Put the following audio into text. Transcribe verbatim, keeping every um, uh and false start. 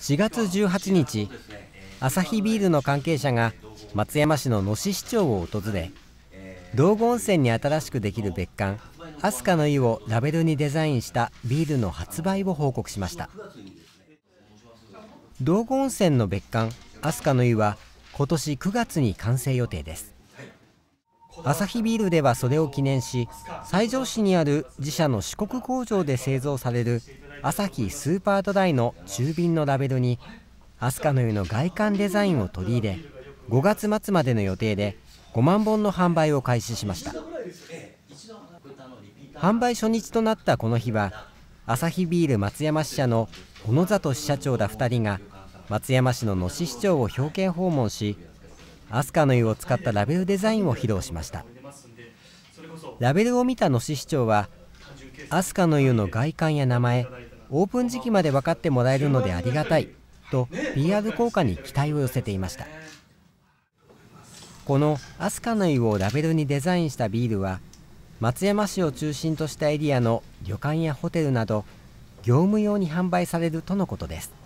しがつじゅうはちにち、アサヒビールの関係者が松山市の野志市長を訪れ、道後温泉に新しくできる別館飛鳥の湯をラベルにデザインしたビールの発売を報告しました。道後温泉の別館飛鳥の湯は今年くがつに完成予定です。アサヒビールではそれを記念し、西条市にある自社の四国工場で製造されるアサヒスーパードライの中瓶のラベルに飛鳥の湯の外観デザインを取り入れ、ごがつまつまでの予定でごまんぼんの販売を開始しました。販売初日となったこの日は、アサヒビール松山支社の小野里支社長らふたりが松山市の野志市長を表敬訪問し、飛鳥の湯を使ったラベルデザインを披露しました。ラベルを見た野志市長は、飛鳥の湯の外観や名前、オープン時期まで分かってもらえるのでありがたいと ピーアール 効果に期待を寄せていました。この飛鳥の湯をラベルにデザインしたビールは、松山市を中心としたエリアの旅館やホテルなど業務用に販売されるとのことです。